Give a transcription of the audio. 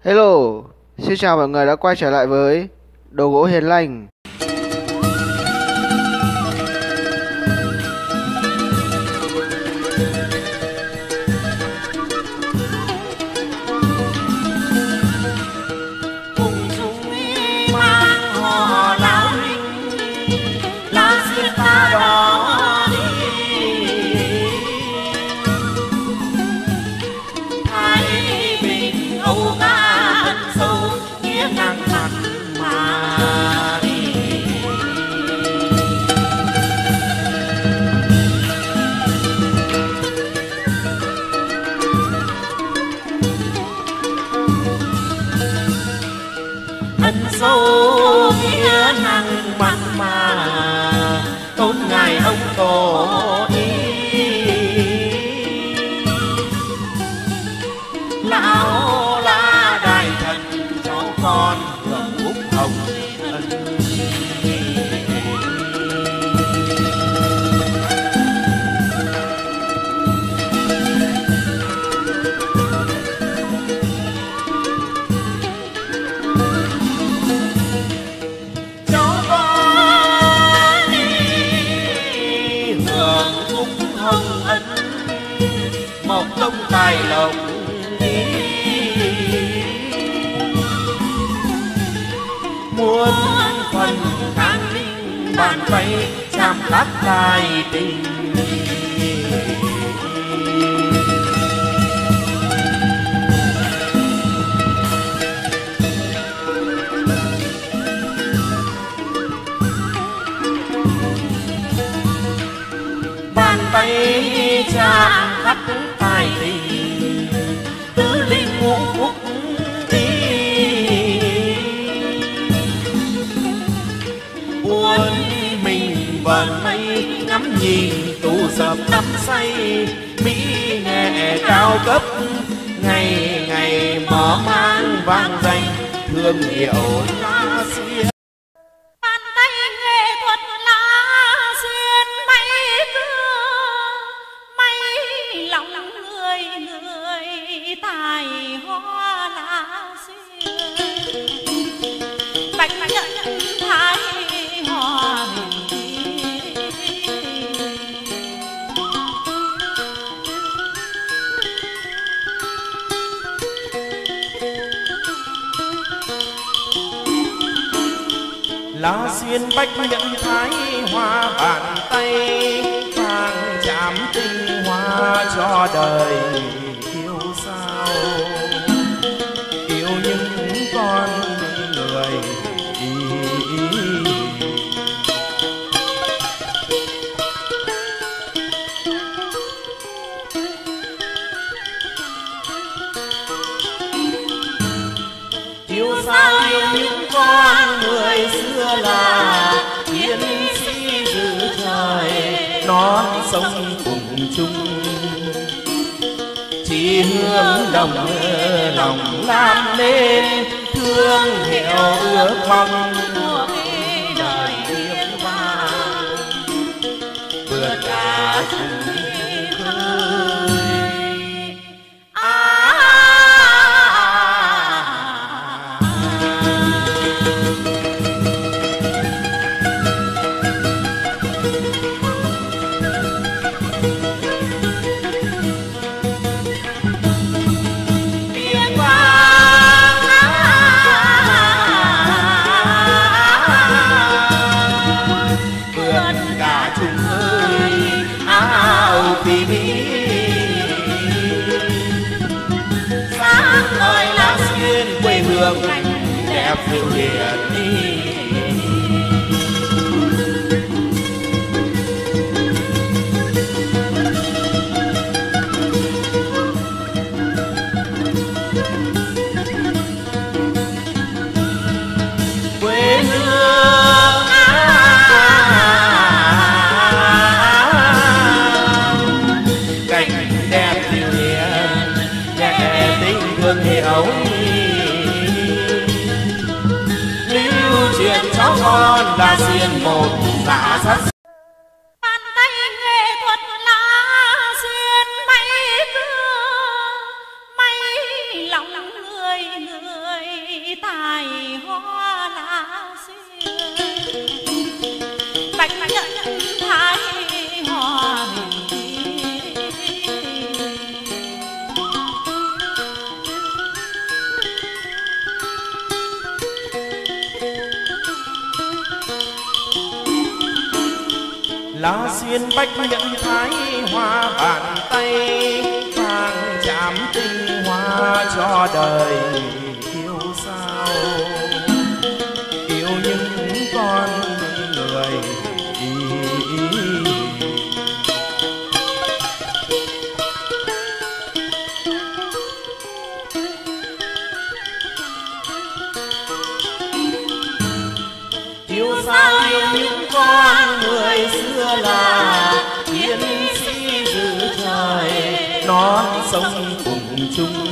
Hello, xin chào mọi người đã quay trở lại với Đồ gỗ Hiền Lành. Sâu nghĩa năng mặn mà tôn ngài ông tổ đi, lão la đại thần cháu con hưởng phúc hồng ân. Một tông tài lộc muốn phần kháng linh bàn tay chạm đáp lại tình. Bàn tay chạm khắc tài tình, tứ linh ngũ phúc đi. Uốn mình vần mây ngắm nhìn tụ dập đắm say, mỹ nghệ cao cấp ngày ngày mở mang vang danh thương hiệu La Xuyên. Bàn tay nghệ thuật La Xuyên bay lòng người tài hoa La Xuyên, bạch nhận thái hoa La Xuyên bách nhận thái hoa bàn tay, vàng chạm tinh hoa cho đời yêu sao, yêu những con người yêu sao, yêu những con người xưa là chiến sĩ giữ trời non sông cùng chung, chỉ hướng đồng lòng làm nên thương hiệu ước mong của đời thiên vang vượt cả chung khơi. Sáng ngời La Xuyên quê hương đẹp dịu hiền đi. Quê hương cảnh đẹp dịu hiền, đẹp tình thương hiệu lưu truyền cháu con La Xuyên một dạ sắt. bàn tay nghệ thuật La Xuyên bay lòng người bạch nhận thái hòa lá xuyên bách nhận thái hoa bàn tay vàng chạm tinh hoa cho đời yêu sao yêu những con người yêu sao yêu những con người xưa là chiến sĩ giữ trời non sông cùng chung